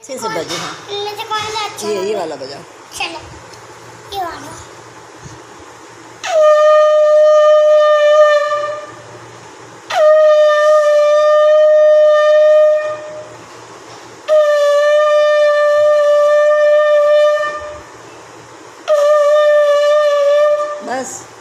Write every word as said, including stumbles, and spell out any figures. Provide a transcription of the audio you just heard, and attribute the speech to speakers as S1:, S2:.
S1: से से बजे। हाँ
S2: मुझे कौन सा अच्छा
S1: ये ये वाला बजाओ।
S2: चलो ये वाला।
S1: बस।